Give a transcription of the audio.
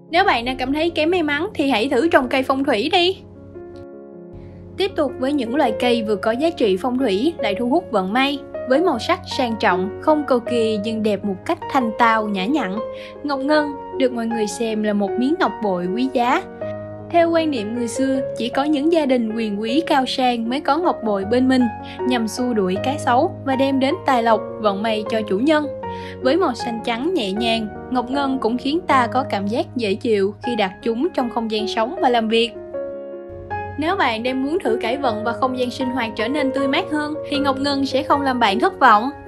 Nếu bạn đang cảm thấy kém may mắn thì hãy thử trồng cây phong thủy đi. Tiếp tục với những loài cây vừa có giá trị phong thủy lại thu hút vận may. Với màu sắc sang trọng, không cầu kỳ nhưng đẹp một cách thanh tao, nhã nhặn, ngọc ngân được mọi người xem là một miếng ngọc bội quý giá. Theo quan niệm người xưa, chỉ có những gia đình quyền quý cao sang mới có ngọc bội bên mình, nhằm xua đuổi cái xấu và đem đến tài lộc, vận may cho chủ nhân. Với màu xanh trắng nhẹ nhàng, ngọc ngân cũng khiến ta có cảm giác dễ chịu khi đặt chúng trong không gian sống và làm việc. Nếu bạn đang muốn thử cải vận và không gian sinh hoạt trở nên tươi mát hơn, thì ngọc ngân sẽ không làm bạn thất vọng.